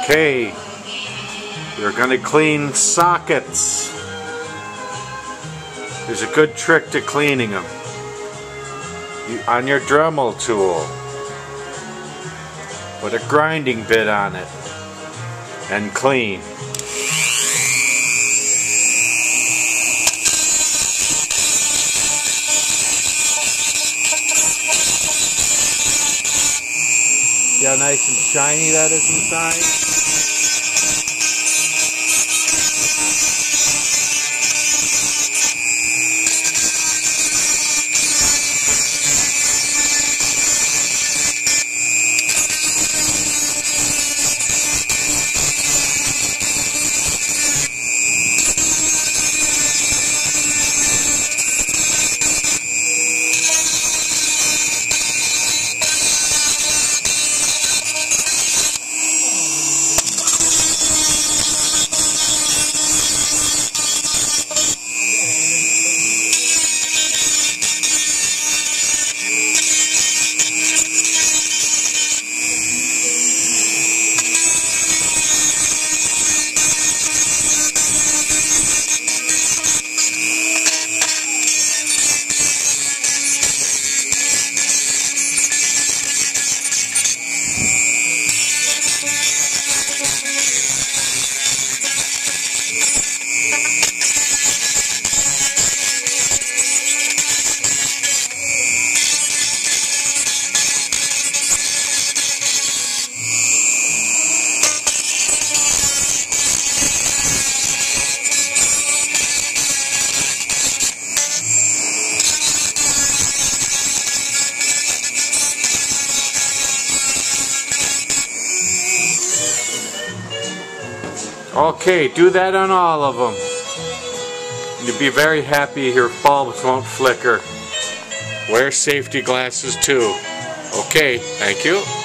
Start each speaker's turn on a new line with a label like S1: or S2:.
S1: Okay, we're going to clean sockets. There's a good trick to cleaning them. On your Dremel tool, put a grinding bit on it and clean. See how nice and shiny that is inside? Okay, do that on all of them. You'll be very happy your bulbs won't flicker. Wear safety glasses too. Okay, thank you.